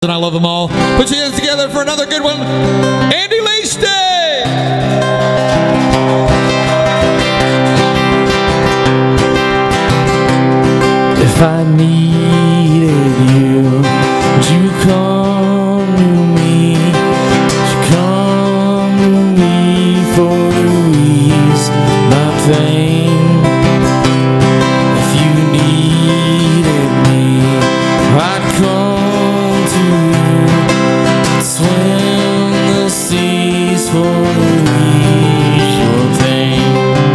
and I love them all. Put your hands together for another good one. Andy Leashtay! If I needed you, would you come to me? Would you come to me for to ease my pain? If you needed me, I'd come to you. I'd swim the seas for to ease your pain.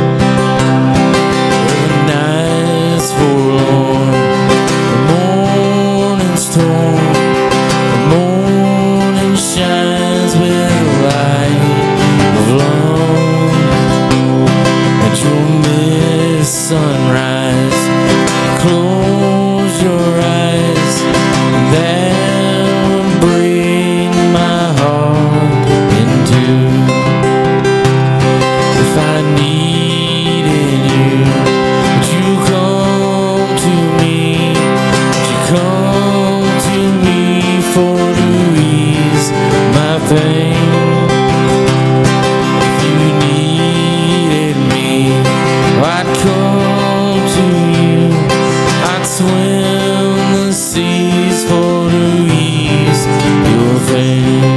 The nights forlorn, the morning's torn, the morning shines with the light of love. At your mist sunrise, close your eyes, and that would bring my heart in two. If I needed you, would you come to me? Would you come to me for to ease my pain? If you needed me, I'd come to you. I'd swim the seas for to ease your pain.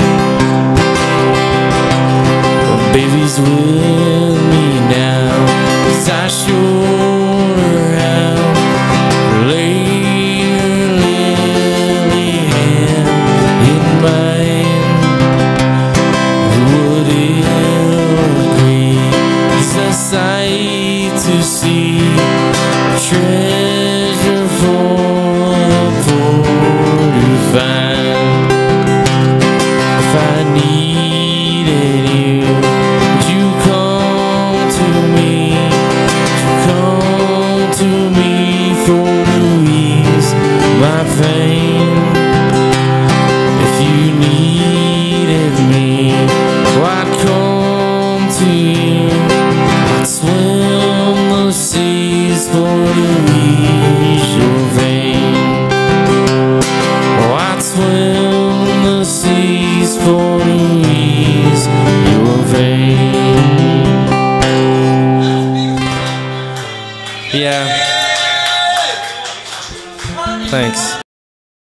Well, baby's with me now, 'cause I showed her how to lay her lily hand in mine. Who would agree it's a sight to see, a treasure for the poor to find. If I needed you, would you come to me? Would you come to me for to ease my pain? If you needed me, I'd come to you. I'd swim the seas for to ease your pain. Oh, I'd swim the seas for to ease your pain. Yeah. Thanks.